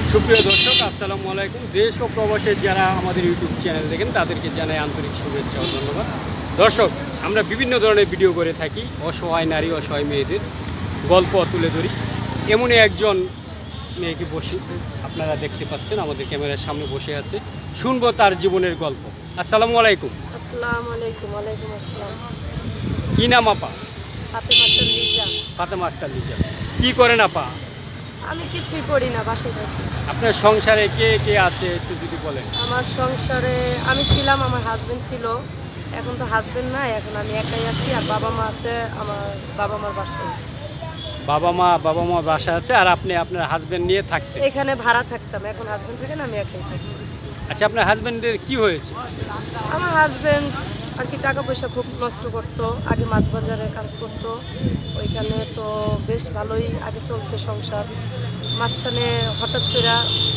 সুপ্রিয় দর্শক, আসসালামু আলাইকুম। দেশ ও প্রবাসের যারা আমাদের ইউটিউব চ্যানেল দেখেন তাদেরকে জানাই আন্তরিক শুভেচ্ছা ও ধন্যবাদ। দর্শক, আমরা বিভিন্ন ধরনের ভিডিও করে থাকি, অসহায় নারী, অসহায় মেয়েদের গল্প তুলে ধরি। এমনই একজন মেয়েকে বসে আপনারা দেখতে পাচ্ছেন, আমাদের ক্যামেরার সামনে বসে আছে। শুনবো তার জীবনের গল্প। আসসালামু আলাইকুম। আসসালামু আলাইকুম। ওয়ালাইকুম আসসালাম। কী নাম আপা? ফাতেমা আক্তার লিজা। ফাতেমা আক্তার লিজা। কী করেন আপা? আমি কিছুই করি না, বাসায় থাকি। আপনার সংসারে কে কে আছে একটু যদি বলেন। আমার সংসারে আমি ছিলাম, আমার হাজবেন্ড ছিল। এখন তো হাজবেন্ড নাই, এখন আমি একাই আছি। আর বাবা মা আছে, আমার বাবা মার বাসায়। বাবা মা বাসা আছে, আর আপনি আপনার হাজবেন্ড নিয়ে থাকতেন? এখানে ভাড়া থাকতাম, এখন হাজবেন্ড থাকে না, আমি একাই থাকি। আচ্ছা, আপনার হাজবেন্ডের কি হয়েছে? আমার হাজবেন্ড আর কি টাকা পয়সা খুব নষ্ট করতো। আগে মাছ বাজারে কাজ করতো, ওইখানে তো বেশ ভালোই আগে চলছে সংসার। মাঝখানে হঠাৎ করে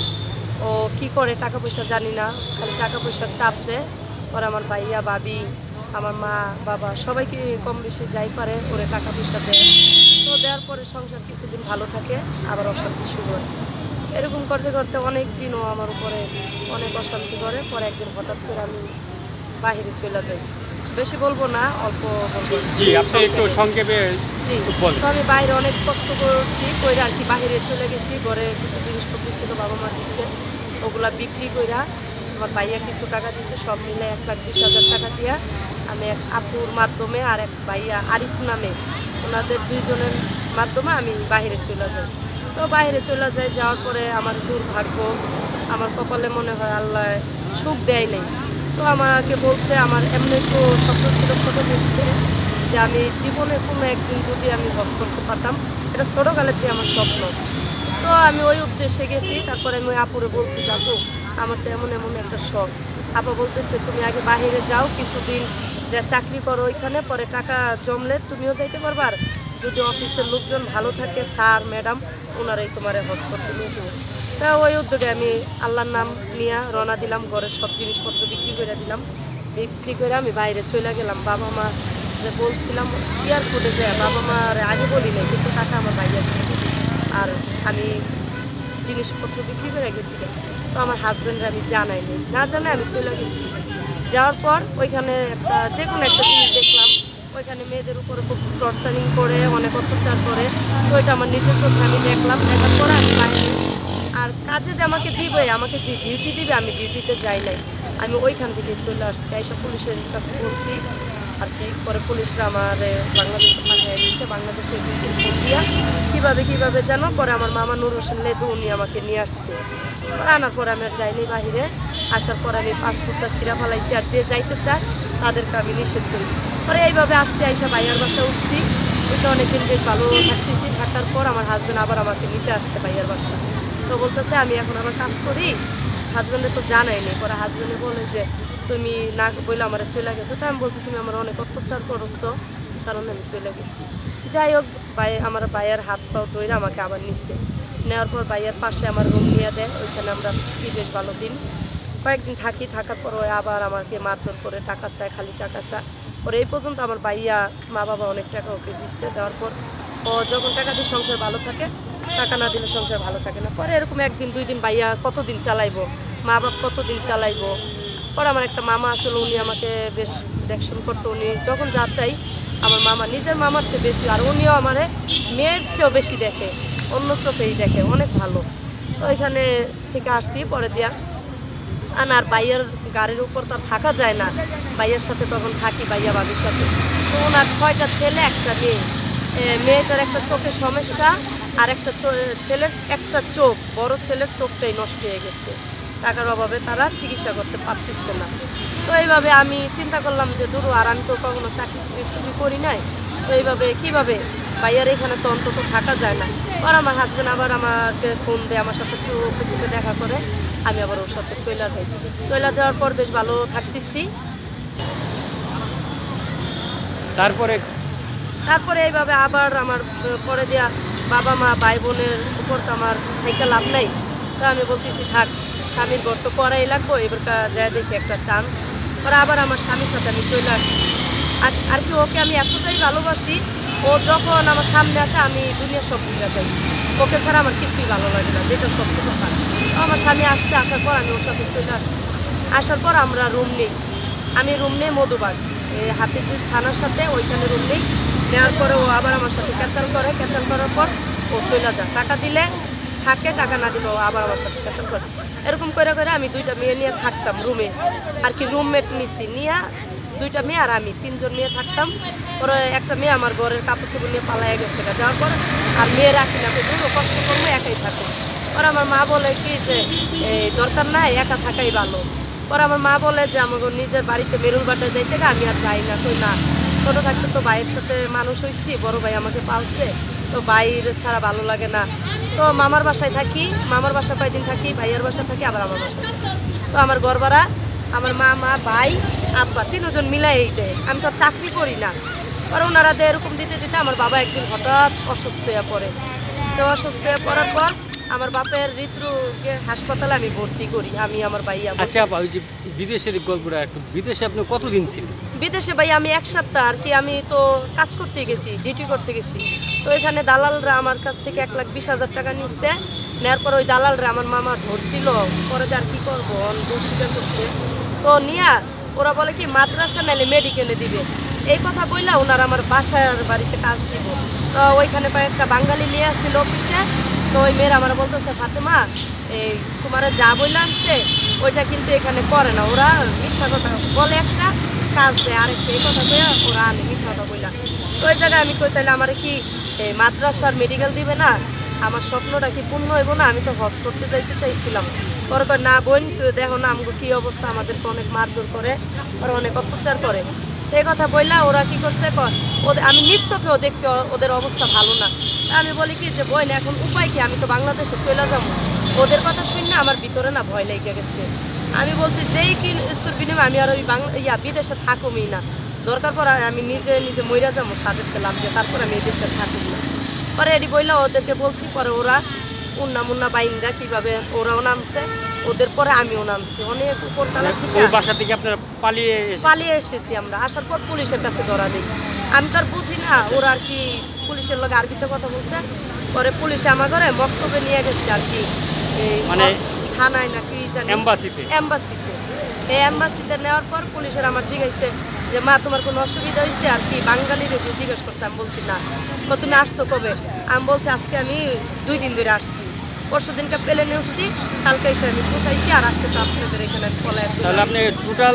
ও কি করে টাকা পয়সা জানি না, খালি টাকা পয়সার চাপ দেয়। পরে আমার ভাইয়া ভাবি, আমার মা বাবা সবাইকে কম বেশি যাই পারে ওরে টাকা পয়সা দেয়। তো দেওয়ার পরে সংসার কিছুদিন ভালো থাকে, আবার অশান্তি শুরু হয়। এরকম করতে করতে অনেক দিনও আমার উপরে অনেক অশান্তি করে। পরে একদিন হঠাৎ করে আমি বাইরে চলে যাই। বেশি বলবো না, অল্প বলবো। জি, আপনি একটু সংক্ষেপে জি, বলেন। তো আমি বাইরে অনেক কষ্ট করছি, করে আর কি বাইরে চলে গেছি। ঘরে কিছু জিনিসপত্র ছিল, বাবা মা দিচ্ছে, ওগুলা বিক্রি কইরা আমার ভাইয়া কিছু টাকা দিচ্ছে, সব মিলে 1,20,000 টাকা দিয়া আমি এক আপুর মাধ্যমে আর এক ভাইয়া আরিফ নামে, ওনাদের দুইজনের মাধ্যমে আমি বাইরে চলে যাই। তো বাইরে চলে যাই, যাওয়ার পরে আমার দুর্ভাগ্য, আমার কপালে মনে হয় আল্লাহ সুখ দেয় নাই। তো আমাকে বলছে, আমার এমনি একটু স্বপ্ন ছিল ছোটো থেকে, যে আমি জীবনে কোনো একদিন যদি আমি হজ করতে পারতাম, এটা ছোটোকালের দিয়ে আমার স্বপ্ন। তো আমি ওই উদ্দেশ্যে গেছি। তারপরে আমি ওই আপুরে বলছি, যাবো আমার তো এমন এমন একটা শখ। আপা বলতেছে, তুমি আগে বাইরে যাও কিছুদিন, যে চাকরি করো ওইখানে, পরে টাকা জমলে তুমিও যাইতে পারবা। আর যদি অফিসের লোকজন ভালো থাকে, স্যার ম্যাডাম, ওনারাই তোমার হজ করতে নিয়ে যাবো। তা ওই উদ্যোগে আমি আল্লাহর নাম নিয়ে রওনা দিলাম। ঘরের সব জিনিসপত্র বিক্রি করে দিলাম। বিক্রি করে আমি বাইরে চলে গেলাম। বাবা মা যে বলছিলাম এয়ারপোর্টে যায়, বাবা মার আগে বলি নাই, কিন্তু টাকা আমার ভাইয়া দিচ্ছে। আর আমি জিনিসপত্র বিক্রি করে গেছি। তো আমার হাজব্যান্ডের আমি জানাইনি, না জানাই আমি চলে গেছি। যাওয়ার পর ওইখানে একটা যে কোনো একটা জিনিস দেখলাম, ওইখানে মেয়েদের উপরে খুব টর্চারিং করে, অনেক অত্যাচার করে। তো ওইটা আমার নিজের চোখে আমি দেখলাম। দেখার পরে আমি বাইরে, আর কাজে যে আমাকে দিবে, আমাকে যে ডিউটি দিবে, আমি ডিউটিতে যাই নাই। আমি ওইখান থেকে চলে আসছি, আইসা পুলিশের কাছে বলছি আর কি। পরে পুলিশরা আমার বাংলাদেশে পাঠিয়ে দিচ্ছে। বাংলাদেশে ফোন দিয়া কীভাবে যেন, পরে আমার মামা নুর হোসেন লেদু উনি আমাকে নিয়ে আসছে। পরে আনার পরে আমি আর যাইনি বাহিরে। আসার পর আমি পাসপোর্টটা ছিঁড়া ফেলাইছি, আর যে যাইতে চায় তাদেরকে আমি নিষেধ করি। পরে এইভাবে আসতে আইসা ভাইয়ার বাসা উঠছি। ওইটা অনেকদিন বেশ ভালো থাকতেছি। থাকার পর আমার হাজব্যান্ড আবার আমাকে নিতে আসছে ভাইয়ার বাসা। তো বলতেছে আমি এখন আবার কাজ করি, হাজব্যান্ডে তো জানাইনি। পরে হাজব্যান্ডে বলে যে তুমি না বললে আমার চলে গেছো। তো আমি বলছি তুমি আমার অনেক অত্যাচার করছো, কারণ আমি চলে গেছি। যাই হোক, আমার ভাইয়ার হাত পাও ধরে আমাকে আবার নিচ্ছে। নেওয়ার পর ভাইয়ার পাশে আমার রুম নিয়ে দেয়। ওইখানে আমরা বেশ ভালো দিন কয়েকদিন থাকি। থাকার পর ওই আবার আমাকে মারধর করে টাকা চায়, খালি টাকা চায়। পরে এই পর্যন্ত আমার ভাইয়া মা বাবা অনেক টাকা ওকে দিচ্ছে। দেওয়ার পর ও যখন টাকা দিয়ে সংসার ভালো থাকে, টাকা না দিলে সংসার ভালো থাকে না। পরে এরকম একদিন দুই দিন ভাইয়া কতদিন চালাইবো, মা বাপ কতদিন চালাইবো। পরে আমার একটা মামা আসলে, উনি আমাকে বেশ দেখশন করতো। উনি যখন যা চাই, আমার মামা নিজের মামার চেয়ে বেশি, আর উনিও আমার মেয়ের চেয়েও বেশি দেখে, অন্য চোখেই দেখে, অনেক ভালো। তো এখানে থেকে আসছি পরে দিয়া আর ভাইয়ার গাড়ির উপর তো আর থাকা যায় না। ভাইয়ার সাথে তখন থাকি, ভাইয়া বাবির সাথে। তো ওনার 6টা ছেলে, একটা মেয়ে। মেয়েটার একটা চোখের সমস্যা, আর একটা ছেলের একটা চোখ, বড় ছেলের চোখটাই নষ্ট হয়ে গেছে। টাকার অভাবে তারা চিকিৎসা করতে পারতেছে না। তো এইভাবে আমি চিন্তা করলাম যে দূর, আর আমি তো কখনো চাকরি করি নাই। তো এইভাবে কীভাবে ভাইয়ার এখানে তো অন্তত থাকা যায় না। আর আমার হাজব্যান্ড আবার আমাকে ফোন দেয়, আমার সাথে চোখে দেখা করে। আমি আবার ওর সাথে চলে যাই। চলে যাওয়ার পর বেশ ভালো থাকতেছি। তারপরে এইভাবে আবার আমার পরে দেওয়া বাবা মা ভাই বোনের উপর তো আমার থেকে লাভ নাই। তো আমি বলতেছি থাক, স্বামীর ঘর তো করাই লাগবো, এবার যায় দেখি একটা চান্স। পরে আবার আমার স্বামীর সাথে আমি চলে আসছি। আর কি ওকে আমি এতটাই ভালোবাসি, ও যখন আমার সামনে আসে আমি দুনিয়া সব ভুলে যাই। ওকে ছাড়া আমার কিছুই ভালো লাগে না, যেটা সত্যি কথা। আমার স্বামী আসছে, আসার পর আমি ওর সাথে চলে আসছি। আসার পর আমরা রুম নিই, আমি রুম নিই মধুবাগ হাতিরঝিল থানার সাথে, ওইখানে রুম নিই। নেওয়ার পরে ও আবার আমার সাথে ক্যাচাল করে, ক্যাচাল করার পর ও চলে যায়। টাকা দিলে থাকে, টাকা না দিলে ও আবার আমার সাথে ক্যাচাল করে। এরকম করে করে আমি 2টা মেয়ে নিয়ে থাকতাম রুমে, আর কি রুমমেট নিচ্ছি নিয়ে 2টা মেয়ে আর আমি 3জন মেয়ে থাকতাম। পরে একটা মেয়ে আমার ঘরের কাপড় চোপড় নিয়ে পালাইয়া গেছে, যাওয়ার পর আর মেয়ে রাখি না, কষ্ট করবো, একাই থাকো। পরে আমার মা বলে কি যে দরকার নাই, একা থাকাই ভালো। পরে আমার মা বলে যে আমাকে নিজের বাড়িতে মেরুল বাড্ডায় যাইতে আমি আর যাই না। কই না, ছোটো থাকতে তো ভাইয়ের সাথে মানুষ হয়েছি, বড় ভাই আমাকে পালছে, তো ভাইয়ের ছাড়া ভালো লাগে না। তো মামার বাসায় থাকি, মামার বাসা কয়েকদিন থাকি, ভাইয়ের বাসা থাকি, আবার আমার বাসায় থাকি। তো আমার ঘর ভাড়া আমার মা, ভাই, আব্বা 3জন মিলাই দেয়। আমি তো চাকরি করি না। আর ওনারা এরকম দিতে দিতে আমার বাবা একদিন হঠাৎ অসুস্থ হয়ে পড়ে। তো অসুস্থ হয়ে পড়ার পর আমার বাপের হৃদরোগে হাসপাতালে আমি ভর্তি করি, আমি আমার ভাইয়া। আচ্ছা আপা, ওই যে বিদেশের গল্পটা একটু, বিদেশে আপনি কতদিন ছিলেন? বিদেশে ভাই আমি 1 সপ্তাহ আর কি, আমি তো কাজ করতে গেছি, ডিউটি করতে গেছি। তো এখানে দালালরা আমার কাছ থেকে 1,20,000 টাকা নিচ্ছে। নেওয়ার পর ওই দালালরা আমার মামা ধরছিল, পরে আর কি করবো, স্বীকার করছে। তো নিয়া ওরা বলে কি মাদ্রাসা নাইলে মেডিকেলে দিবে, এই কথা বললা ওনারা আমার বাসার বাড়িতে কাজ দিব। তো ওইখানে কয়েকটা বাঙালি মেয়ে আসছিল অফিসে। তো ওই মেয়েরা আমার বলতেছে ফাতেমা, এই তোমার যা বইলে আনছে ওইটা কিন্তু এখানে করে না, ওরা মিথ্যা কথা বলে একটা, কাজ দেয় আরেকটা, এই কথা বলে ওরা আনে মিথ্যা কথা বইলা। তো ওই জায়গায় আমি কই তাহলে আমার কি মাদ্রাসার মেডিকেল দিবে না, আমার স্বপ্নটা কি পূর্ণ হইব না, আমি তো হজ করতে যাইতে চাইছিলাম। পরে কয় না বোন, তুই দেখো না আমাকে কী অবস্থা, আমাদেরকে অনেক মারধর করে, ওরা অনেক অত্যাচার করে। এই কথা বললা ওরা কি করছে, ওদের আমি নিজ চোখেও দেখছি ওদের অবস্থা ভালো না। আমি বলি কি যে বোন এখন উপায় কি, আমি তো বাংলাদেশে চলে যাবো। ওদের কথা শুনে আমার ভিতরে না ভয় লেগে গেছে। আমি বলছি যেই কি ঈশ্বর বিনিময়ে আমি আর ওই বিদেশে থাকুমই না, দরকার পড়ে আমি নিজে মইরা যাবো তাদেরকে লাভ দিয়ে, তারপর আমি এই দেশে থাকুম না। পরে এটি বললা ওদেরকে বলছি, পরে ওরা উন্না বাইন্দা কীভাবে ওরাও নামছে, ওদের পরে আমিও নামছি অনেক উপরতলা থেকে। বাসা থেকে আপনারা পালিয়ে এসেছি আমরা। আসার পর পুলিশের কাছে ধরা দিই। আমি তো আর বুঝি না ওরা আর কি পুলিশের লগে আরবিতে কথা বলছে। পরে পুলিশে আমার ঘরে বক্তব্যে নিয়ে গেছে আর কি, মানে থানায় না কি জানি, এম্বাসিতে। এই এম্বাসিতে নেওয়ার পর পুলিশের আমার জিজ্ঞাসা যে মা তোমার কোনো অসুবিধা হয়েছে আর কি, বাঙালির জিজ্ঞেস করছে। আমি বলছি না। তুমি আসছো কবে? আমি বলছি আজকে আমি 2 দিন ধরে আসছি, পরশু দিনকে প্লেনে উঠছি, কালকে এসে আমি পৌঁছাইছি, আর আজকে তো আপনাদের এখানে পলায়। তাহলে আপনি টোটাল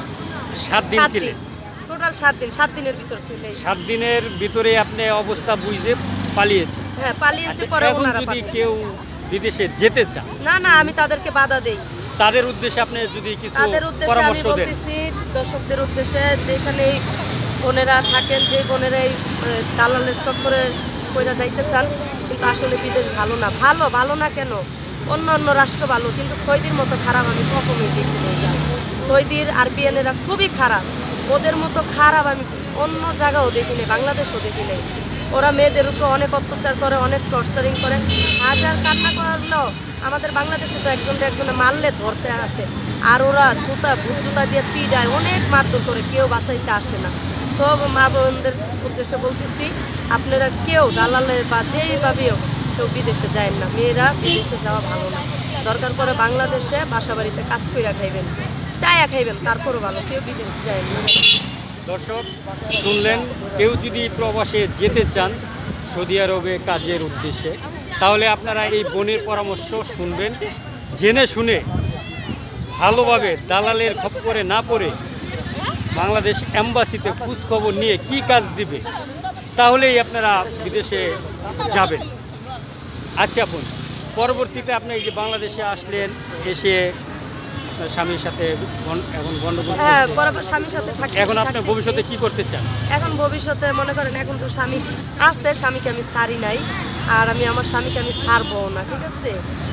7 দিন ছিলেন? টোটাল 7 দিন, 7 দিনের ভিতর চলে এসেছি। 7 দিনের ভিতরে আপনি অবস্থা বুঝে পালিয়েছেন? হ্যাঁ পালিয়েছি। পরে ওনারা যদি কেউ বিদেশে যেতে চান? না আমি তাদেরকে বাধা দেই। তাদের উদ্দেশ্যে আপনি যদি কিছু আমি বলতেছি দর্শকদের উদ্দেশ্যে, যেখানে এই বোনেরা থাকেন, যে বোনেরা এই দালালের চক্করে কইরা যাইতে চান, কিন্তু আসলে বিদেশ ভালো না। ভালো না কেন, অন্য রাষ্ট্র ভালো, কিন্তু সৌদির মতো খারাপ আমি কখনোই দেখতে পাই না। সৌদির আরবিয়ানেরা খুবই খারাপ, ওদের মতো খারাপ আমি অন্য জায়গাও দেখি নাই, বাংলাদেশও দেখি নাই। ওরা মেয়েদের উপর অনেক অত্যাচার করে, অনেক টর্চারিং করে। হাজার কান্না করলেও আমাদের বাংলাদেশে তো একজনে মারলে ধরতে আসে, আর ওরা ভূত জুতা দিয়ে পিডায়, অনেক মারধর করে, কেউ বাঁচাইতে আসে না। তো মা বোনদের উদ্দেশ্যে বলতেছি, আপনারা কেউ দালালের বা যেইভাবেও কেউ বিদেশে যায় না, মেয়েরা বিদেশে যাওয়া ভালো না। দরকার পড়ে বাংলাদেশে বাসা বাড়িতে কাজ কইরা খাইবেন, চায়া খাইবেন, তারপরও ভালো, কেউ বিদেশে যায় না। দর্শক শুনলেন, কেউ যদি প্রবাসে যেতে চান সৌদি আরবে কাজের উদ্দেশ্যে, তাহলে আপনারা এই বোনের পরামর্শ শুনবেন, জেনে শুনে ভালোভাবে দালালের খপ্পরে না পড়ে বাংলাদেশ এম্বাসিতে খোঁজখবর নিয়ে কি কাজ দিবে, তাহলেই আপনারা বিদেশে যাবেন। আচ্ছা আপন, পরবর্তীতে আপনি এই যে বাংলাদেশে আসলেন, এসে আপনার স্বামীর সাথে এখন গণ্ডগোল, হ্যাঁ স্বামীর সাথে থাকি। এখন আপনি ভবিষ্যতে কি করতে চান? এখন ভবিষ্যতে মনে করেন এখন তো স্বামী আছে, স্বামীকে আমি ছাড়ি নাই, আর আমি আমার স্বামীকে আমি ছাড়বো না, ঠিক আছে?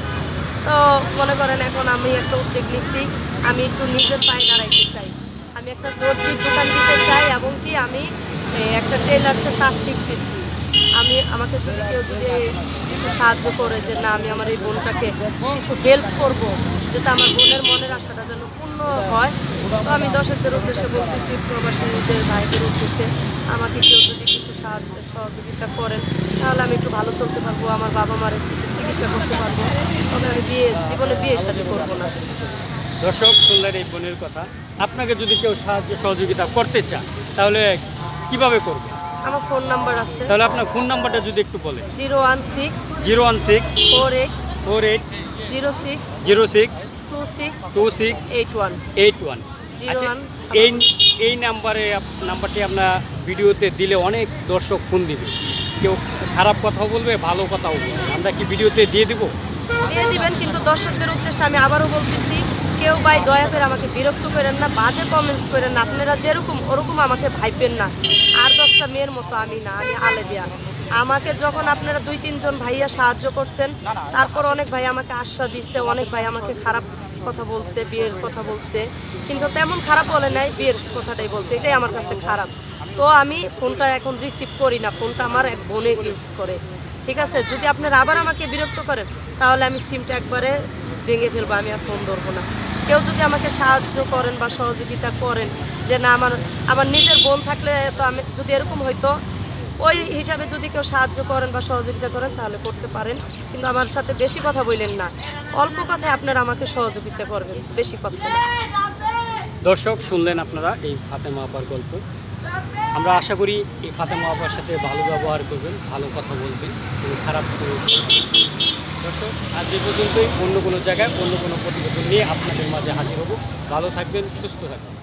তো মনে করেন এখন আমি একটা উদ্যোগ নিচ্ছি, আমি একটু নিজের পায়ে দাঁড়াইতে চাই, আমি একটা দর্জির দোকান দিতে চাই, এবং কি আমি একটা টেলার্সের কাজ শিখতেছি। আমাকে যদি কেউ কিছু সাহায্য করে যে না আমি আমার এই বোনটাকে কিছু হেল্প করব, যাতে আমার বোনের মনের আশাটা যেন পূর্ণ হয়। তো আমি দর্শকদের উদ্দেশ্যে বলতেছি, প্রবাসীদের ভাইদের উদ্দেশ্যে, আমাকে কেউ যদি কিছু সাহায্য সহযোগিতা করেন, তাহলে আমি একটু ভালো চলতে পারবো, আমার বাবা মার একটু চিকিৎসা করতে পারবো, তবে আমি জীবনে বিয়ে শাদী করবো না। দর্শক শুনলেন এই বোনের কথা। আপনাকে যদি কেউ সাহায্য সহযোগিতা করতে চায় তাহলে কিভাবে করবে? আমার ফোন নাম্বার আছে, তাহলে আপনার ফোন নাম্বারটা যদি একটু বলেন। 016 016 48 48 06 06 26 26 81 81। আচ্ছা, 01। এই নাম্বারটি আপনার ভিডিওতে দিলে অনেক দর্শক ফোন দিবে, কেউ খারাপ কথাও বলবে, ভালো কথাও বলবে, আমরা কি ভিডিওতে দিয়ে দিব? দিয়ে দিবেন, কিন্তু দর্শকদের উদ্দেশ্যে আমি আবারও বলতেছি, কেউ ভাই দয়া করে আমাকে বিরক্ত করেন না, বাজে কমেন্টস করেন না। আপনারা যেরকম ওরকম আমাকে ভাইবেন না। আর 10টা মেয়ের মতো আমি না, আমি আলেদিয়া। আমাকে যখন আপনারা 2-3 জন ভাইয়া সাহায্য করছেন, তারপর অনেক ভাই আমাকে আশ্বাস দিচ্ছে, অনেক ভাই আমাকে খারাপ কথা বলছে, বিয়ের কথা বলছে, কিন্তু তেমন খারাপ বলে নাই, বিয়ের কথাটাই বলছে, এটাই আমার কাছে খারাপ। তো আমি ফোনটা এখন রিসিভ করি না, ফোনটা আমার এক বোনে ইউজ করে। ঠিক আছে, যদি আপনারা আবার আমাকে বিরক্ত করেন তাহলে আমি সিমটা একবারে ভেঙে ফেলবো, আমি আর ফোন ধরবো না। কেউ যদি আমাকে সাহায্য করেন বা সহযোগিতা করেন, যে না আমার নিজের বোন থাকলে তো আমি, যদি এরকম হয়তো ওই হিসাবে যদি কেউ সাহায্য করেন বা সহযোগিতা করেন তাহলে করতে পারেন, কিন্তু আমার সাথে বেশি কথা বললেন না, অল্প কথায় আপনারা আমাকে সহযোগিতা করবেন, বেশি কথা না। দর্শক শুনলেন আপনারা এই ফাতেমা আপার গল্প। আমরা আশা করি এই ফাতেমা আপার সাথে ভালো ব্যবহার করবেন, ভালো কথা বলবেন, কোনো খারাপ করবেন। দর্শক আজ এই পর্যন্তই, অন্য কোনো জায়গায় অন্য কোনো প্রতিবেদন নিয়ে আপনাদের মাঝে হাজির হব। ভালো থাকবেন, সুস্থ থাকবেন।